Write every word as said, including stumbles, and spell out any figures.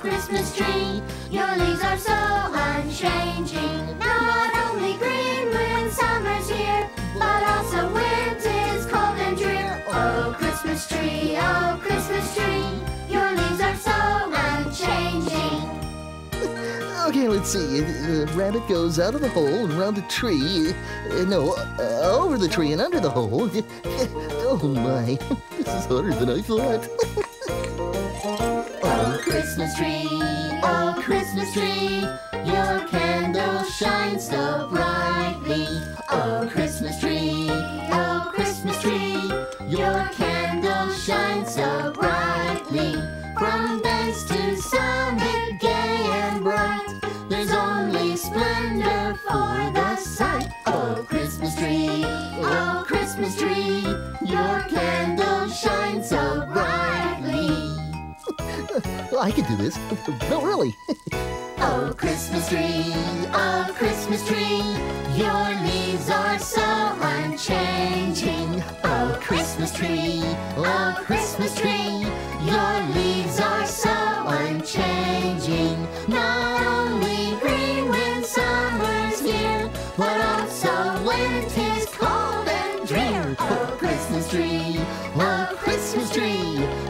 Christmas tree, your leaves are so unchanging. Not only green when summer's here, but also when 'tis cold and drear. Oh, Christmas tree, oh, Christmas tree, your leaves are so unchanging. Okay, let's see. The rabbit goes out of the hole and around the tree. Uh, no, uh, over the tree and under the hole. Oh my, this is harder than I thought. Oh, Christmas tree, oh, Christmas tree, your candle shines so brightly. Oh, Christmas tree, oh, Christmas tree, your candle shines so brightly. From base to summit, gay and bright, there's only splendor for the sight. Oh, Christmas tree, oh, Christmas tree, your candle shines so brightly. I can do this. No, really. Oh, Christmas tree, oh, Christmas tree, your leaves are so unchanging. Oh, Christmas tree, oh, Christmas tree, your leaves are so unchanging. Not only green when summer's here, but also when 'tis cold and drear. Oh, Christmas tree, oh, Christmas tree,